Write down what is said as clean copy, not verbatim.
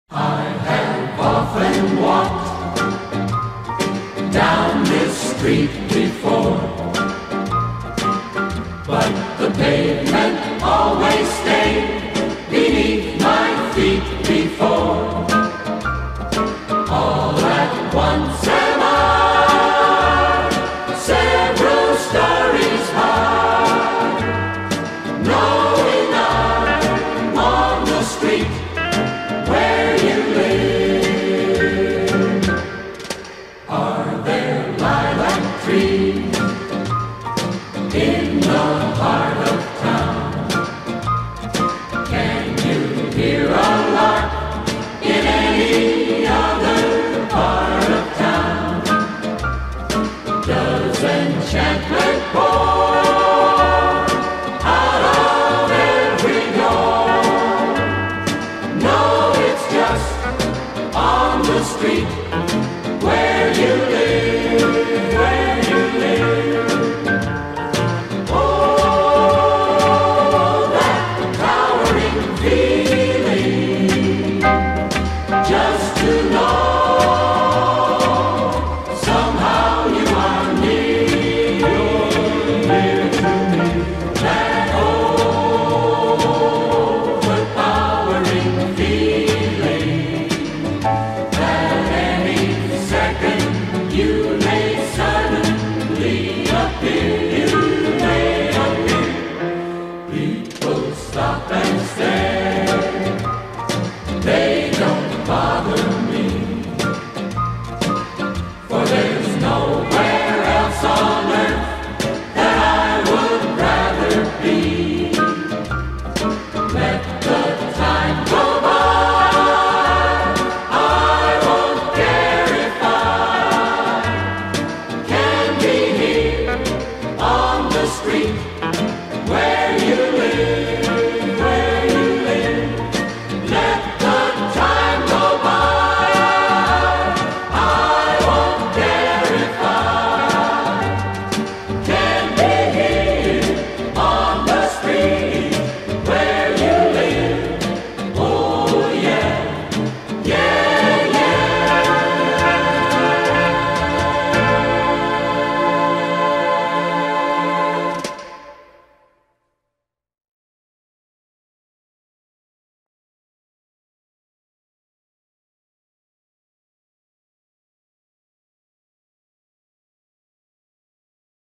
I have often walked down this street before, but the pavement always stayed beneath my feet before. All at once am I several stories high, knowing I'm on the street where you live. Are there lilac trees in the heart of town? Can you hear a lark in any other part of town? Does enchantment pour out of every door? No, it's just on the street where you live, where you live. Oh, that towering feeling, just to know somehow you are near, you're near to me. That overpowering feeling that any second you may suddenly appear, you may appear. People stop and stare.